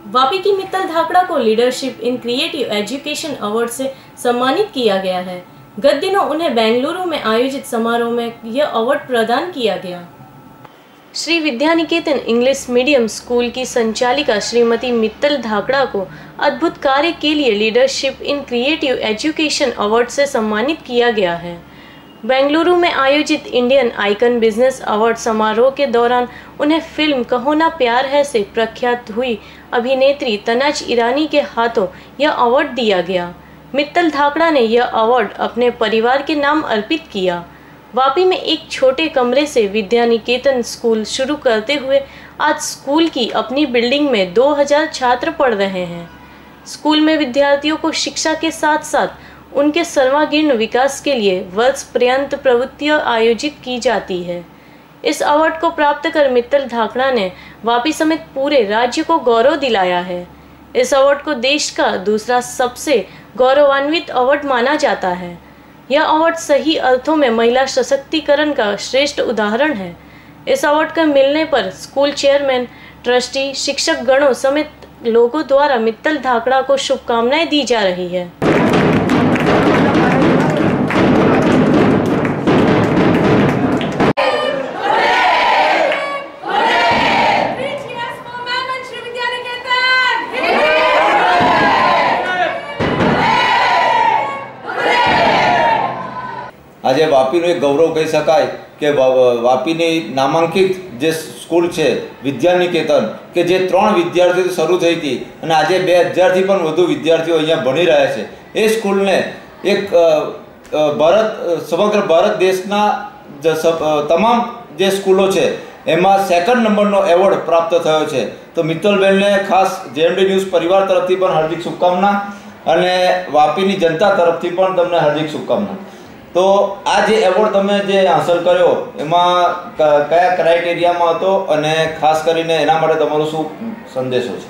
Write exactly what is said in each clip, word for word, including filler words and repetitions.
वापी की मित्तल धाकड़ा को leadership in creative education award से सम्मानित किया गया है। गत दिनों उन्हें बेंगलुरु में आयोजित समारोह में यह अवार्ड प्रदान किया गया। Shri Vidyaniketan English medium school की संचालिका श्रीमती मित्तल धाकड़ा को अद्भुत कार्य के लिए leadership in creative education award से सम्मानित किया गया है। बेंगलुरु में आयोजित इंडियन आइकन बिजनेस अवार्ड समारोह के दौरान उन्हें फिल्म कहो ना प्यार है से प्रख्यात हुई अभिनेत्री तनाज ईरानी के हाथों यह अवार्ड दिया गया। मित्तल धाकड़ा ने यह अवार्ड अपने परिवार के नाम अर्पित किया। वापी में एक छोटे कमरे से विद्यानिकेतन स्कूल शुरू करते हुए आज स्कूल की अपनी बिल्डिंग में दो हज़ार छात्र पढ़ रहे हैं। स्कूल में विद्यार्थियों को शिक्षा के साथ साथ उनके सर्वांगीण विकास के लिए वर्ष पर्यंत प्रवृत्तियां आयोजित की जाती है। इस अवार्ड को प्राप्त कर मित्तल धाकड़ा ने वापी समेत पूरे राज्य को गौरव दिलाया है। इस अवार्ड को देश का दूसरा सबसे गौरवान्वित अवार्ड माना जाता है। यह अवार्ड सही अर्थों में महिला सशक्तिकरण का श्रेष्ठ उदाहरण है। इस अवार्ड का मिलने पर स्कूल चेयरमैन, ट्रस्टी, शिक्षक गणों समेत लोगों द्वारा मित्तल धाकड़ा को शुभकामनाएं दी जा रही है। आज वापी एक गौरव कही शकाय कि वापी नामांकित जे स्कूल है विद्यानिकेतन के जे त्रण विद्यार्थी शुरू थी थी आज बे हज़ार थी पण वधु विद्यार्थीओ अहींया भणी रह्या छे। ए स्कूल ने एक भारत समग्र भारत देशना तमाम जे स्कूलों है एमां सेकंड नंबरनो एवोर्ड प्राप्त थयो छे। तो मित्तलबेन ने खास जेएमडी न्यूज परिवार तरफथी पण हार्दिक शुभकामना अने वापीनी जनता तरफथी पण तमने हार्दिक शुभकामना। तो आ जे एवोर्ड तमे जे हासिल कर्यो एमां कया क्राइटेरिया में हतो अने खास करीने एना माटे तमारो शुं संदेशो छे?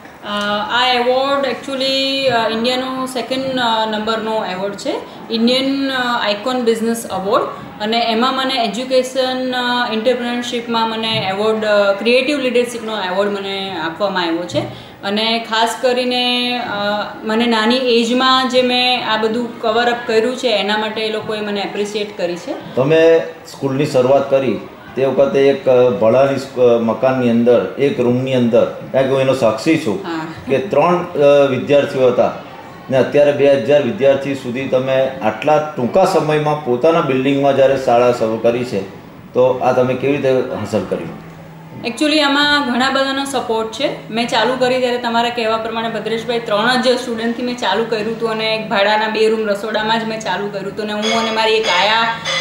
आ एवोर्ड एक्चुअली इंडियानो सेकंड नंबरनो एवोर्ड छे, इंडियन आइकॉन बिजनेस अवॉर्ड अने एमां मने एज्युकेशन एंटरप्रेन्योरशिपमां मने एवोर्ड क्रिएटिव लीडरशिपनो एवोर्ड मने आपवामां आव्यो छे। અને ખાસ કરીને મને નાની એજમાં જે મેં આ બધું કવર અપ કર્યું છે એના માટે એ લોકોએ મને એપ્રિશિએટ કરી છે। તમે સ્કૂલની શરૂઆત કરી તે વખતે એક ભળાની મકાનની અંદર એક રૂમની અંદર કારણ કે હું એનો સાક્ષી છું કે ત્રણ વિદ્યાર્થીઓ હતા ને અત્યારે બે હજાર વિદ્યાર્થી સુધી તમે આટલા ટૂંકા સમયમાં પોતાના બિલ્ડિંગમાં જ્યારે શાળા શરૂ કરી છે તો આ તમે કેવી રીતે હાંસલ કર્યું? एक्चुअली आमा घणा बधानो सपोर्ट है। मैं चालू करी त्यारे तमारा कहेवा प्रमाणे भद्रेशभाई त्रण ज स्टूडेंट थी मैं चालू कर्युं हतुं अने एक भाड़ाना बे रूम रसोडामां ज मैं चालू कर्युं हतुं अने हूँ अने मारी एक आया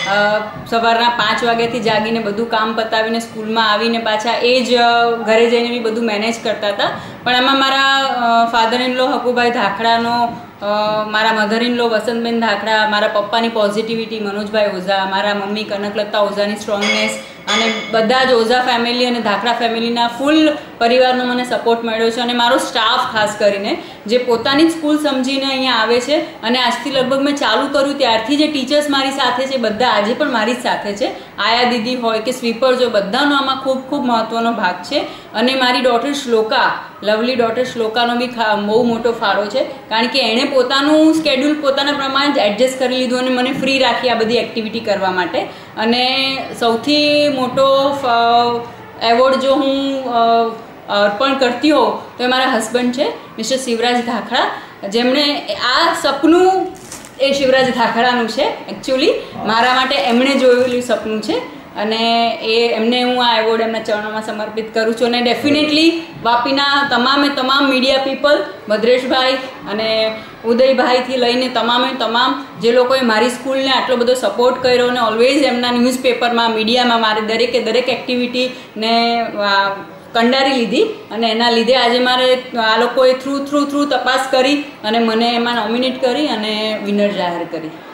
सवाરના પાંચ વાગ્યાથી જાગીને બધું કામ પતાવીને સ્કૂલમાં આવીને પાછા એ જ ઘરે જઈને બી બધું મેનેજ કરતા હતા। પણ આમાં મારા ફાધર ઇન લો હકુભાઈ ધાકડાનો, મારા મધર ઇન લો વસંતબેન ધાકડા, મારા પપ્પાની પોઝિટિવિટી मनोजभाई ओझा, मारा मम्मी कनकलता ओझानी स्ट्रोंगनेस અને બધા જ ઓઝા ફેમિલી અને ધાકડા ફેમિલીના ફૂલ પરિવારનો મને સપોર્ટ મળ્યો છે અને મારો સ્ટાફ ખાસ કરીને જે પોતાની સ્કૂલ સમજીને અહીંયા આવે છે અને આજથી લગભગ મેં ચાલુ કર્યું ત્યારથી જે ટીચર્સ મારી સાથે છે બધા આજે પણ મારી જ સાથે છે। આયા દીદી હોય કે સ્વીપર જો બધાનો આમાં ખૂબ ખૂબ મહત્વનો ભાગ છે અને મારી ડોટર શ્લોકા, લવલી ડોટર શ્લોકાનો બી બહુ મોટો ફાળો છે કારણ કે એણે પોતાનું સ્કેડ્યુલ પોતાના પ્રમાણે જ એડજસ્ટ કરી લીધું અને મને ફ્રી રાખી આ બધી એક્ટિવિટી કરવા માટે। અને સૌથી मोटो एवोर्ड जो हूँ अर्पण करती हो तो मारा हस्बेंड है मिस्टर शिवराज धाकड़ा, जेमणे आ सपनू ए शिवराज धाकड़ानुं छे। एक्चुअली मारा माटे एमणे जोयेलुं सपनू छे અને એ એમને હું આ એવોર્ડ એમના ચરણોમાં સમર્પિત કરું છું અને ડેફિનેટલી વાપીના તમામે તમામ મીડિયા પીપલ, ભદ્રેશભાઈ અને ઉદયભાઈથી લઈને તમામે તમામ જે લોકોએ મારી સ્કૂલને આટલો બધો સપોર્ટ કર્યો અને ઓલવેઝ એમના ન્યૂઝપેપરમાં, મીડિયામાં મારી દરેકે દરેક એક્ટિવિટીને કંડારી લીધી અને એના લીધે આજે મારે આ લોકોએ થ્રુ થ્રુ થ્રુ તપાસ કરી અને મને એમાં નોમિનેટ કરી અને વિનર જાહેર કરી।